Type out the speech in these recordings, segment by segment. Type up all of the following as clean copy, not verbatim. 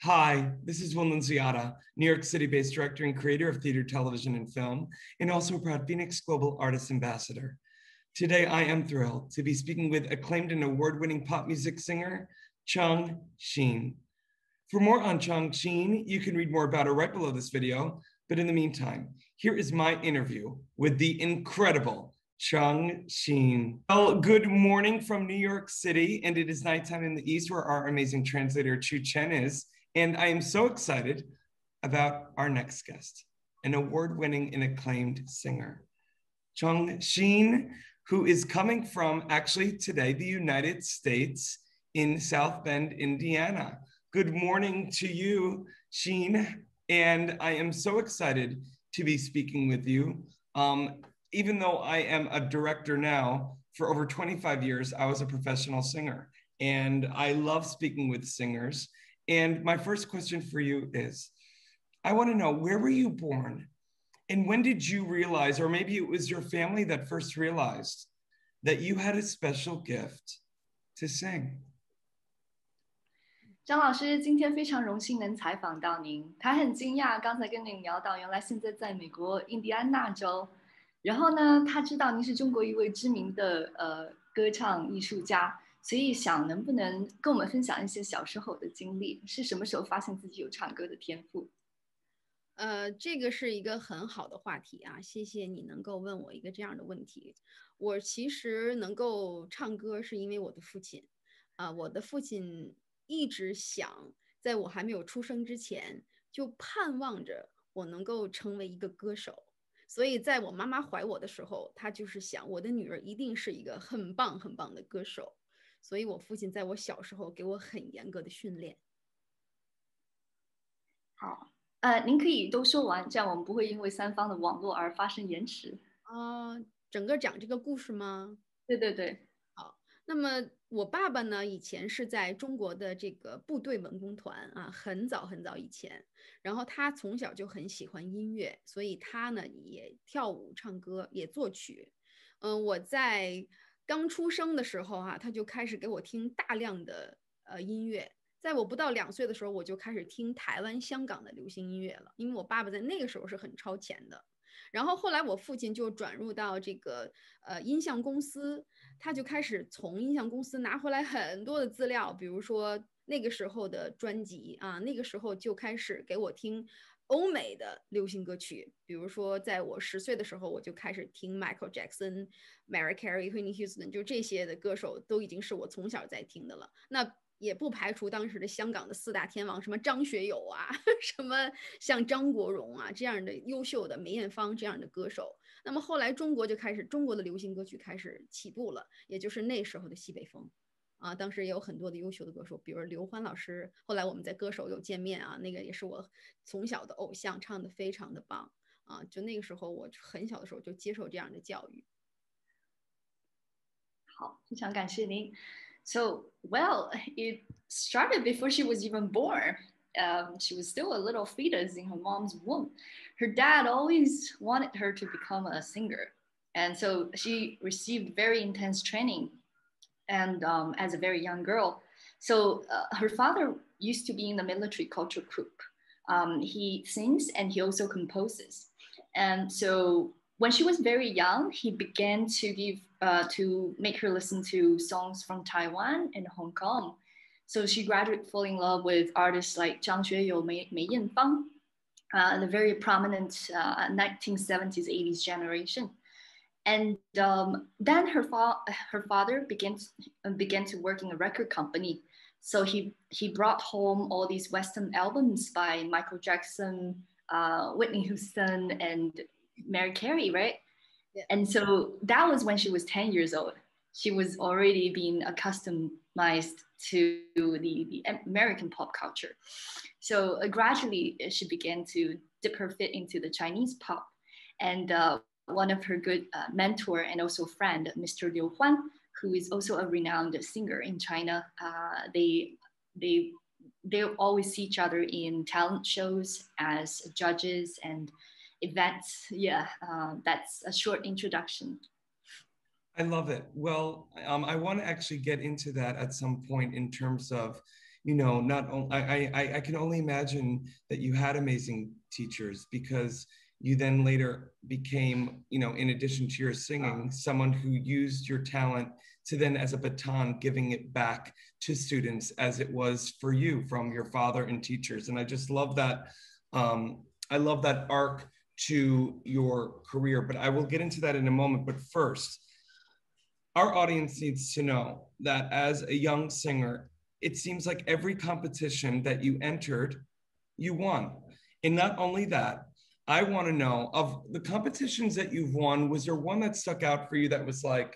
Hi, this is Will Nunziata, New York City-based director and creator of theater, television, and film, and also a proud FENIX Global Artist Ambassador. Today, I am thrilled to be speaking with acclaimed and award-winning pop music singer, Zhangxin. For more on Zhangxin, you can read more about her right below this video, but in the meantime, here is my interview with the incredible Zhangxin. Well, good morning from New York City, and it is nighttime in the East where our amazing translator Chu Chen is. And I am so excited about our next guest, an award-winning and acclaimed singer, Zhangxin, who is coming from, actually today, the United States in South Bend, Indiana. Good morning to you, Xin, and I am so excited to be speaking with you. Even though I am a director now, for over 25 years, I was a professional singer, and I love speaking with singers. And my first question for you is, I want to know, where were you born? And when did you realize, or maybe it was your family that first realized, that you had a special gift to sing? 张老师，今天非常荣幸能采访到您。他很惊讶，刚才跟您聊到，原来现在在美国印第安纳州。然后呢，他知道您是中国一位知名的歌唱艺术家，所以想能不能跟我们分享一些小时候的经历？是什么时候发现自己有唱歌的天赋？ 这个是一个很好的话题啊，谢谢你能够问我一个这样的问题。我其实能够唱歌是因为我的父亲，我的父亲一直想在我还没有出生之前，就盼望着我能够成为一个歌手。所以在我妈妈怀我的时候，她就是想我的女儿一定是一个很棒很棒的歌手。所以我父亲在我小时候给我很严格的训练。 好，您可以都说完，这样我们不会因为三方的网络而发生延迟。 整个讲这个故事吗？ 对对对。 好，那么我爸爸呢，以前是在中国的这个部队文工团啊，很早很早以前。然后他从小就很喜欢音乐，所以他呢也跳舞、唱歌，也作曲。我在刚出生的时候他就开始给我听大量的音乐。在我不到2岁的时候，我就开始听台湾、香港的流行音乐了，因为我爸爸在那个时候是很超前的。然后后来我父亲就转入到这个音像公司，他就开始从音像公司拿回来很多的资料，比如说那个时候的专辑啊，那个时候就开始给我听欧美的流行歌曲，比如说在我10岁的时候，我就开始听 Michael Jackson、Mariah Carey、Whitney Houston， 就这些的歌手都已经是我从小在听的了。那也不排除当时的香港的4大天王，什么张学友啊，什么像张国荣啊这样的优秀的梅艳芳这样的歌手。那么后来中国的流行歌曲开始起步了，也就是那时候的西北风啊。当时也有很多的优秀的歌手，比如刘欢老师，后来我们在歌手有见面啊，那个也是我从小的偶像，唱得非常的棒啊。就那个时候我很小的时候就接受这样的教育。 好，非常感谢您。So, well, it started before she was even born. She was still a little fetus in her mom's womb. Her dad always wanted her to become a singer. And so she received very intense training and as a very young girl. So her father used to be in the military culture group. He sings and he also composes. And so when she was very young, he began to make her listen to songs from Taiwan and Hong Kong. So she gradually fell in love with artists like Zhang Xueyou, Mei Yanfang, the very prominent 1970s, 80s generation. And then her father began to work in a record company. So he brought home all these Western albums by Michael Jackson, Whitney Houston, and Mariah Carey, right? Yeah. And so that was when she was 10 years old. She was already being accustomed to the American pop culture. So gradually she began to dip her feet into the Chinese pop. And one of her good mentor and also friend, Mr. Liu Huan, who is also a renowned singer in China, they always see each other in talent shows as judges and events. Yeah, that's a short introduction. I love it. Well, I want to actually get into that at some point in terms of you know, not only I can only imagine that you had amazing teachers, because you then later became, you know, in addition to your singing, someone who used your talent to then, as a baton, giving it back to students as it was for you from your father and teachers. And I just love that. I love that arc to your career, but I will get into that in a moment. But first, our audience needs to know that as a young singer, it seems like every competition that you entered, you won. And not only that, I want to know, of the competitions that you've won, was there one that stuck out for you that was like,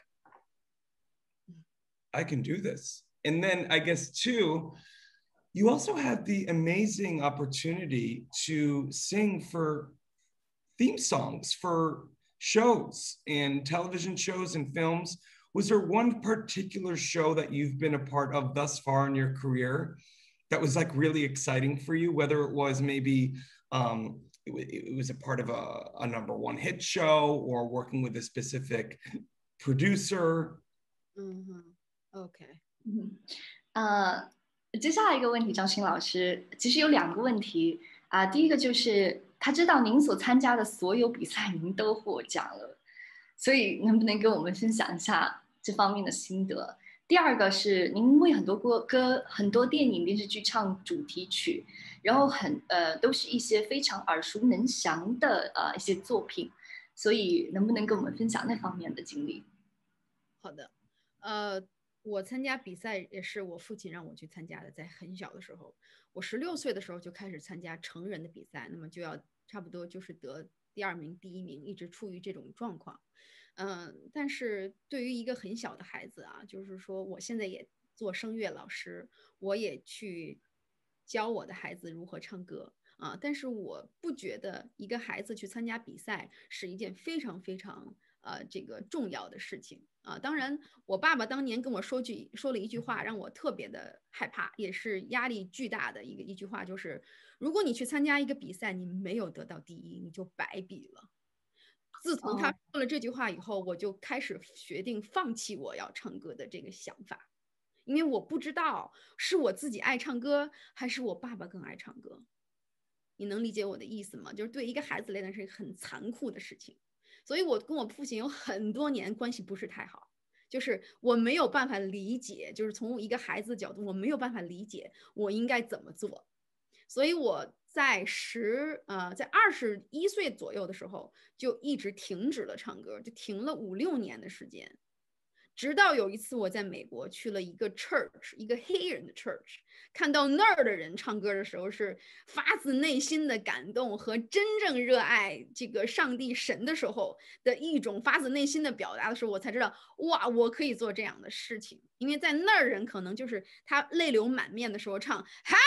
I can do this? And then I guess two, you also had the amazing opportunity to sing for theme songs for shows and television shows and films. Was there one particular show that you've been a part of thus far in your career that was like really exciting for you, whether it was maybe it was a part of a #1 hit show or working with a specific producer? OK， 接下来一个问题，张欣老师，其实有2个问题啊。第一个就是他知道您所参加的所有比赛您都获奖了，所以能不能跟我们分享一下这方面的心得？第二个是您为很多歌、很多电影、电视剧唱主题曲，然后都是一些非常耳熟能详的一些作品，所以能不能跟我们分享那方面的经历？ 好的，我参加比赛也是我父亲让我去参加的，在很小的时候，我16岁的时候就开始参加成人的比赛，那么就要差不多就是得第2名、第1名，一直处于这种状况。但是对于一个很小的孩子啊，就是说我现在也做声乐老师，我也去教我的孩子如何唱歌啊，但是我不觉得一个孩子去参加比赛是一件非常非常这个重要的事情啊。当然，我爸爸当年跟我说了一句话，让我特别的害怕，也是压力巨大的一句话，就是如果你去参加一个比赛，你没有得到第1，你就白比了。自从他说了这句话以后，我就开始决定放弃我要唱歌的这个想法，因为我不知道是我自己爱唱歌，还是我爸爸更爱唱歌。你能理解我的意思吗？就是对一个孩子来讲是一个很残酷的事情。所以我跟我父亲有很多年关系不是太好，就是我没有办法理解，就是从一个孩子的角度，我没有办法理解我应该怎么做。所以我在21岁左右的时候就一直停止了唱歌，就停了5、6年的时间。直到有一次我在美国去了一个 church， 一个黑人的 church， 看到那儿的人唱歌的时候是发自内心的感动和真正热爱这个上帝神的时候的一种发自内心的表达的时候，我才知道，哇，我可以做这样的事情。因为在那儿人可能就是他泪流满面的时候唱哈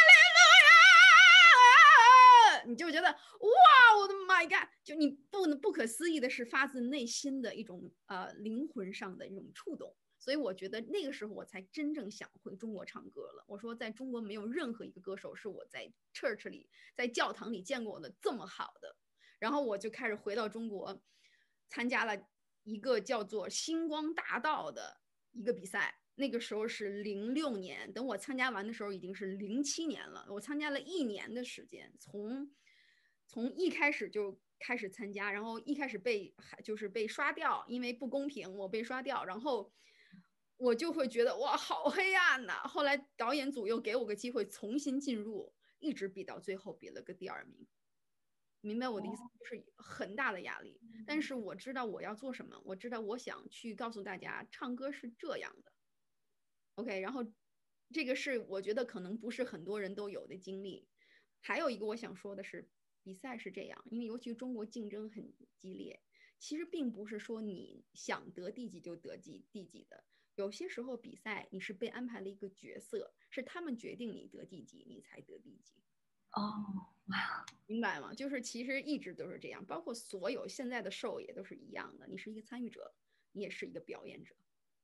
你就觉得哇，我的 my god， 就你不可思议的是发自内心的一种灵魂上的一种触动。所以我觉得那个时候我才真正想回中国唱歌了。我说在中国没有任何一个歌手是我在 church 里在教堂里见过的这么好的。然后我就开始回到中国，参加了一个叫做星光大道的一个比赛。那个时候是06年，等我参加完的时候已经是07年了。我参加了1年的时间，从一开始就开始参加，然后一开始被刷掉，因为不公平，我被刷掉，然后我就会觉得哇，好黑暗呐。后来导演组又给我个机会重新进入，一直比到最后比了个第2名。明白我的意思，就是很大的压力。但是我知道我要做什么，我知道我想去告诉大家，唱歌是这样的。OK， 然后这个是我觉得可能不是很多人都有的经历。还有一个我想说的是，比赛是这样，因为尤其中国竞争很激烈，其实并不是说你想得第几就得第几的。有些时候比赛你是被安排了一个角色，是他们决定你得第几，你才得第几。明白吗？就是其实一直都是这样，包括所有现在的show也都是一样的，你是一个参与者，你也是一个表演者。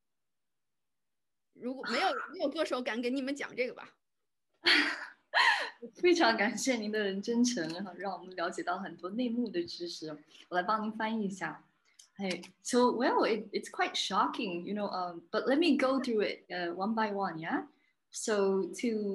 如果没有歌手敢给你们讲这个吧。 非常感谢您的真诚，让我们了解到很多内幕的知识。我来帮您翻译一下。So well, it's quite shocking, but let me go through it one by one, yeah? So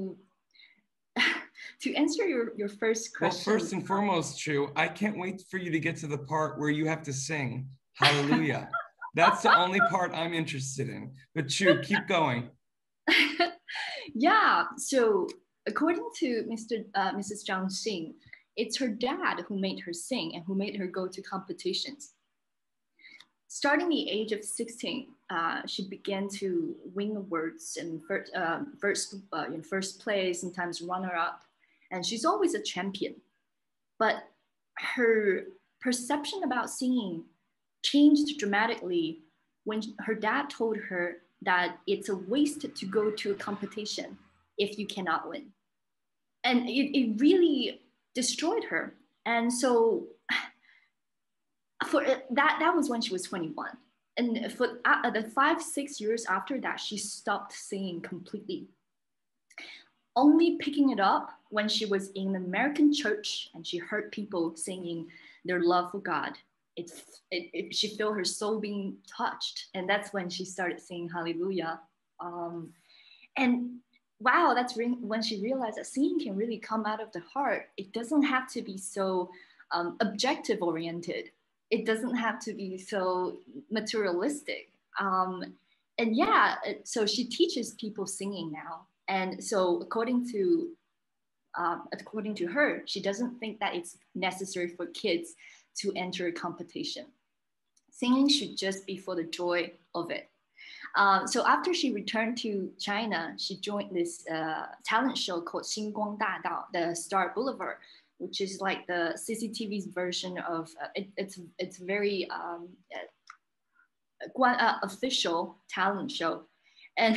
to answer your first question. Well, first and foremost, Chu, I can't wait for you to get to the part where you have to sing Hallelujah. That's the only part I'm interested in. But Chu, keep going. Yeah, so according to Mrs. Zhangxin, it's her dad who made her sing and who made her go to competitions. Starting the age of 16, she began to win awards in first place, sometimes runner-up, and she's always a champion. But her perception about singing changed dramatically when her dad told her that it's a waste to go to a competition if you cannot win. And it really destroyed her. And so for that was when she was 21. And for the 5-6 years after that, she stopped singing completely. Only picking it up when she was in an American church and she heard people singing their love for God. She felt her soul being touched. And that's when she started singing Hallelujah. And wow, that's when she realized that singing can really come out of the heart. It doesn't have to be so objective oriented. It doesn't have to be so materialistic. And yeah, so she teaches people singing now. And so according to her, she doesn't think that it's necessary for kids to enter a competition. Singing should just be for the joy of it. So after she returned to China, she joined this talent show called 星光大道, the Star Boulevard, which is like the CCTV's version of, it's very official talent show. And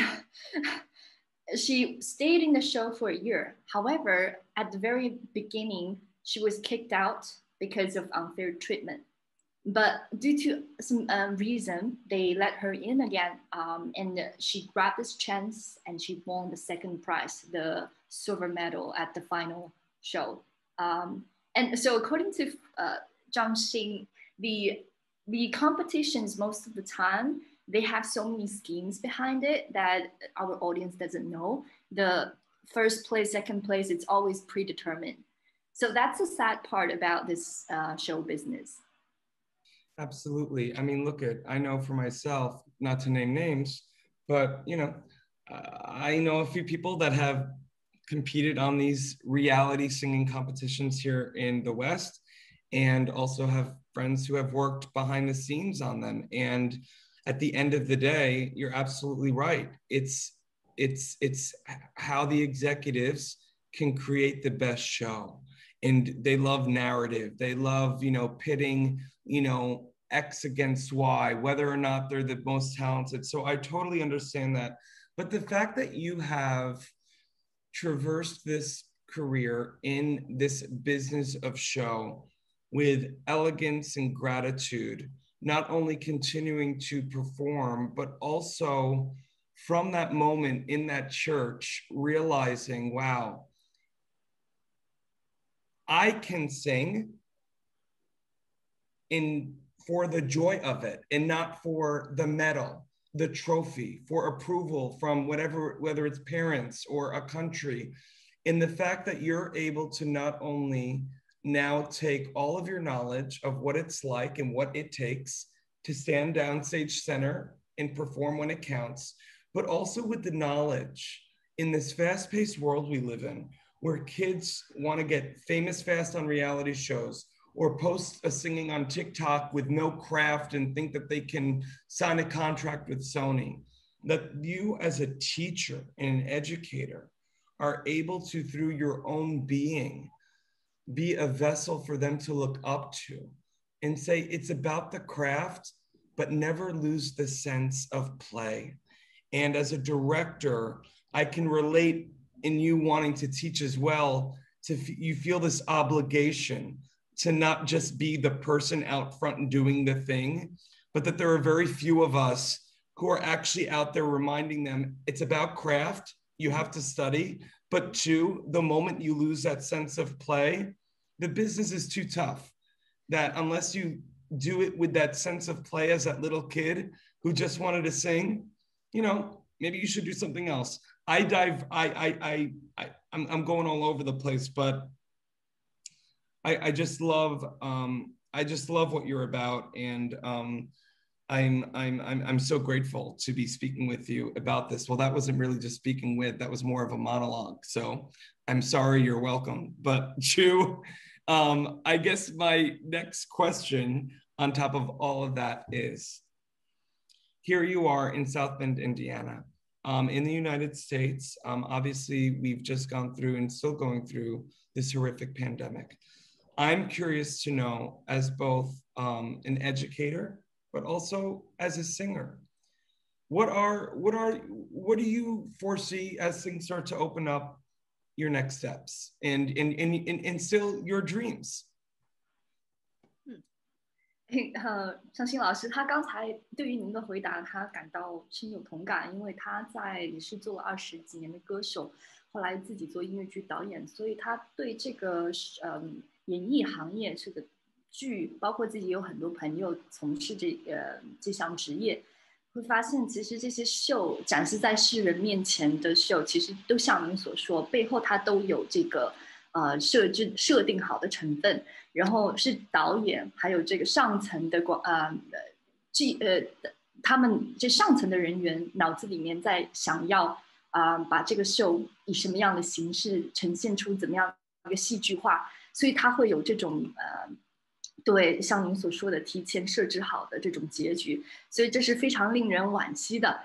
she stayed in the show for a year. However, at the very beginning, she was kicked out because of unfair treatment. But due to some reason, they let her in again, and she grabbed this chance and she won the second prize, the silver medal at the final show. And so according to Zhangxin, the competitions most of the time, they have so many schemes behind it that our audience doesn't know. The first place, second place, it's always predetermined. So that's the sad part about this show business. Absolutely. I mean, I know for myself, not to name names, but, I know a few people that have competed on these reality singing competitions here in the West, and also have friends who have worked behind the scenes on them. And at the end of the day, you're absolutely right. It's how the executives can create the best show. And they love narrative. They love, pitting, X against Y, whether or not they're the most talented. So I totally understand that. But the fact that you have traversed this career in this business of show with elegance and gratitude, not only continuing to perform, but also from that moment in that church, realizing, wow, I can sing for the joy of it and not for the medal, the trophy, for approval from whether it's parents or a country. And the fact that you're able to not only now take all of your knowledge of what it's like and what it takes to stand downstage center and perform when it counts, but also with the knowledge in this fast-paced world we live in, where kids want to get famous fast on reality shows or post a singing on TikTok with no craft and think that they can sign a contract with Sony, that you as a teacher and an educator are able to, through your own being, be a vessel for them to look up to and say, it's about the craft, but never lose the sense of play. And as a director, I can relate in you wanting to teach as well, you feel this obligation to not just be the person out front and doing the thing, but that there are very few of us who are actually out there reminding them it's about craft, you have to study, but two, the moment you lose that sense of play, the business is too tough. That unless you do it with that sense of play as that little kid who just wanted to sing, maybe you should do something else. I'm going all over the place, but I just love what you're about, and I'm so grateful to be speaking with you about this. Well, that wasn't really just speaking with, that was more of a monologue. So I'm sorry, you're welcome. But Chu, I guess my next question on top of all of that is, here you are in South Bend, Indiana, in the United States. Obviously, we've just gone through and still going through this horrific pandemic. I'm curious to know, as both an educator, but also as a singer, what do you foresee as things start to open up your next steps and still your dreams? 尚新老师，他刚才对于您的回答，他感到深有同感，因为他也是做了20几年的歌手，后来自己做音乐剧导演，所以他对这个演艺行业这个剧，包括自己有很多朋友从事这项职业，会发现其实这些秀展示在世人面前的秀，其实都像您所说，背后它都有这个设定好的成分，然后是导演还有这个上层的他们这上层的人员脑子里面在想要把这个秀以什么样的形式呈现出怎么样一个戏剧化，所以它会有这种对像您所说的提前设置好的这种结局，所以这是非常令人惋惜的。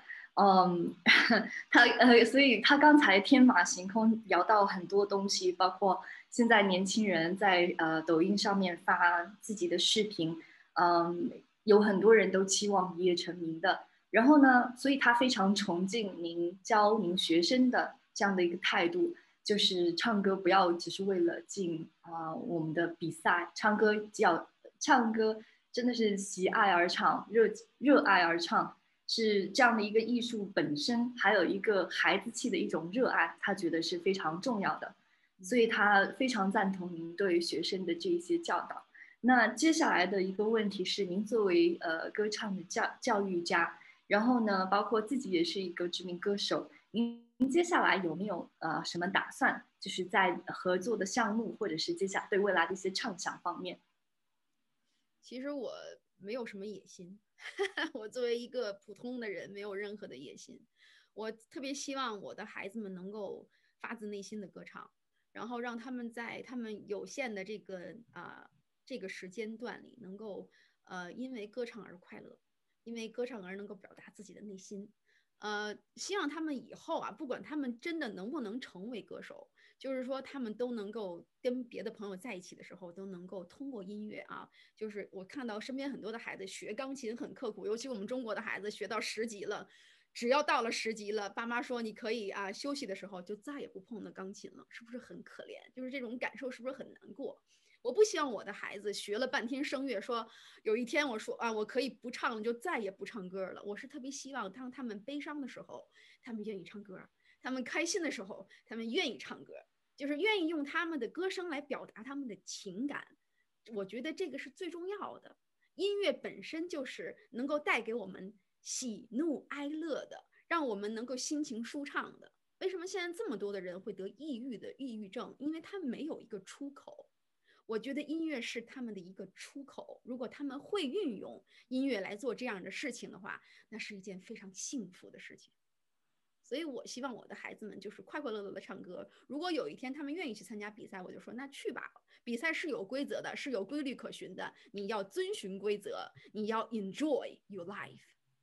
所以他刚才天马行空聊到很多东西，包括现在年轻人在抖音上面发自己的视频，有很多人都期望一夜成名的。然后呢，所以他非常崇敬您教您学生的这样的一个态度，就是唱歌不要只是为了进我们的比赛，唱歌真的是喜爱而唱，热爱而唱。是这样的一个艺术本身，还有一个孩子气的一种热爱，他觉得是非常重要的，所以他非常赞同您对学生的这一些教导。那接下来的一个问题是，您作为歌唱的教育家，然后呢，包括自己也是一个知名歌手，您接下来有没有什么打算，就是在合作的项目，或者是接下来对未来的一些畅想方面？ 其实我没有什么野心。我作为一个普通的人，没有任何的野心。我特别希望我的孩子们能够发自内心的歌唱，然后让他们在他们有限的这个时间段里，能够因为歌唱而快乐，因为歌唱而能够表达自己的内心。希望他们以后不管他们真的能不能成为歌手，就是说他们都能够跟别的朋友在一起的时候，都能够通过音乐就是我看到身边很多的孩子学钢琴很刻苦，尤其我们中国的孩子学到10级了，只要到了10级了，爸妈说你可以休息的时候就再也不碰那钢琴了，是不是很可怜？就是这种感受是不是很难过？我不希望我的孩子学了半天声乐，说有一天我说我可以不唱了，就再也不唱歌了。我是特别希望当他们悲伤的时候，他们愿意唱歌；他们开心的时候，他们愿意唱歌，就是愿意用他们的歌声来表达他们的情感。我觉得这个是最重要的。音乐本身就是能够带给我们喜怒哀乐的，让我们能够心情舒畅的。为什么现在这么多的人会得抑郁症？因为他没有一个出口。我觉得音乐是他们的一个出口，如果他们会运用音乐来做这样的事情的话，那是一件非常幸福的事情。所以我希望我的孩子们就是快快乐乐的唱歌。如果有一天他们愿意去参加比赛，我就说那去吧，比赛是有规则的，是有规律可循的，你要遵循规则，你要 enjoy your life。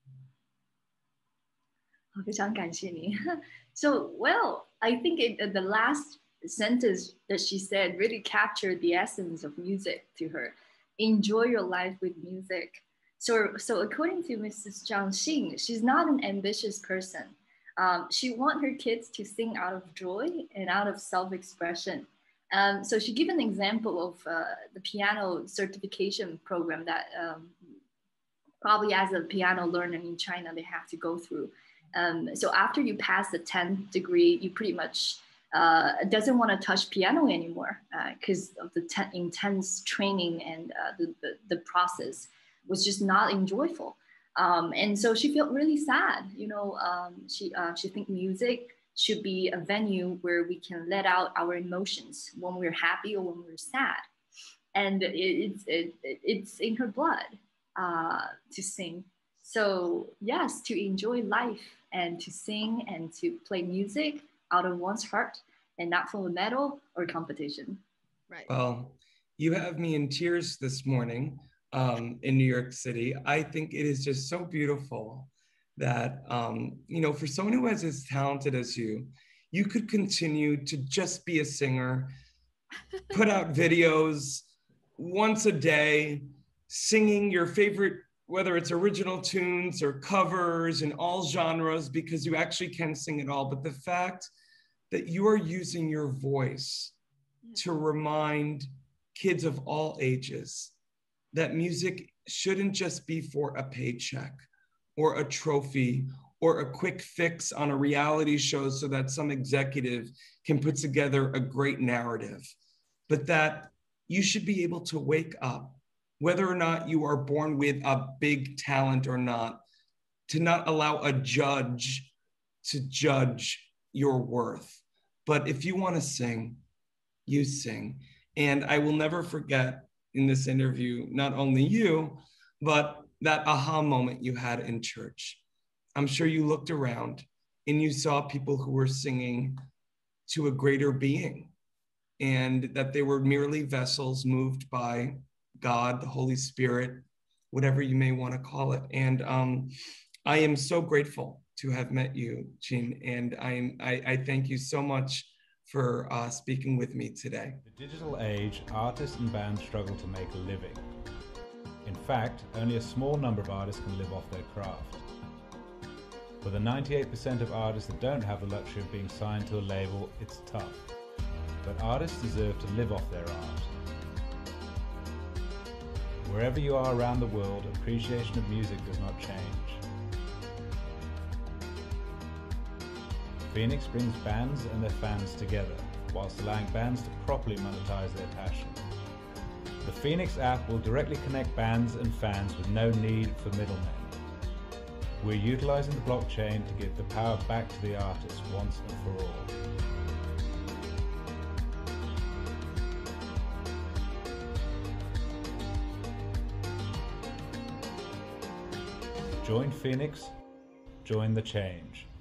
非常感谢您。So, well, I think the last sentence that she said really captured the essence of music to her. Enjoy your life with music. So according to Mrs. Zhangxin, she's not an ambitious person. She wants her kids to sing out of joy and out of self-expression. So she gave an example of the piano certification program that probably as a piano learner in China, they have to go through. So after you pass the 10th degree, you pretty much doesn't want to touch piano anymore because of the intense training and the process was just not enjoyable. And so she felt really sad. She think music should be a venue where we can let out our emotions when we're happy or when we're sad. And it's in her blood to sing. So yes, to enjoy life and to sing and to play music out of one's heart and not for a medal or competition. Right. Well, you have me in tears this morning in New York City. I think it is just so beautiful that, for someone who is as talented as you could continue to just be a singer, put out videos once a day, singing your favorite, whether it's original tunes or covers in all genres, because you actually can sing it all. But the fact that you are using your voice to remind kids of all ages that music shouldn't just be for a paycheck or a trophy or a quick fix on a reality show so that some executive can put together a great narrative, but that you should be able to wake up, whether or not you are born with a big talent or not, to not allow a judge to judge your worth. But if you want to sing, you sing. And I will never forget in this interview, not only you, but that aha moment you had in church. I'm sure you looked around and you saw people who were singing to a greater being, and that they were merely vessels moved by God, the Holy Spirit, whatever you may want to call it. And I am so grateful to have met you, Jin, and I thank you so much for speaking with me today. In the digital age, artists and bands struggle to make a living. In fact, only a small number of artists can live off their craft. For the 98% of artists that don't have the luxury of being signed to a label, it's tough. But artists deserve to live off their art. Wherever you are around the world, appreciation of music does not change. FENIX brings bands and their fans together, whilst allowing bands to properly monetize their passion. The FENIX app will directly connect bands and fans with no need for middlemen. We're utilizing the blockchain to give the power back to the artist once and for all. Join FENIX, join the change.